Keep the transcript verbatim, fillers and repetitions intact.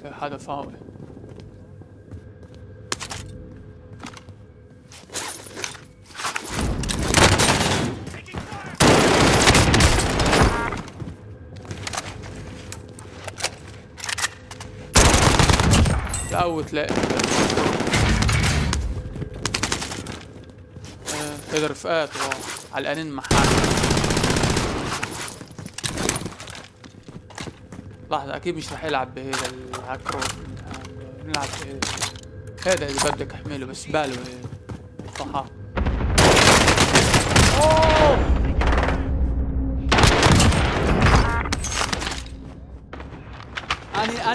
في حدا فوق. لا تلاقي هيدا رفقات علقانين محل. لحظة أكيد مش رح يلعب بهيدا العكروت، نلعب بهيدا هيدا إذا بدك احمله بس باله طحا. أوه